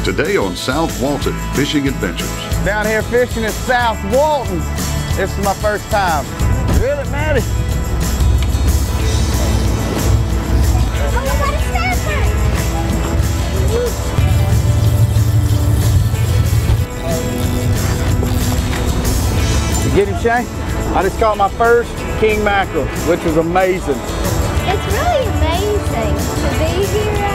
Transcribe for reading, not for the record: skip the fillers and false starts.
Today on South Walton Fishing Adventures. Down here fishing at South Walton. This is my first time. Reel it, Maddie. You get him, Shay? I just caught my first king mackerel, which was amazing. It's really amazing to be here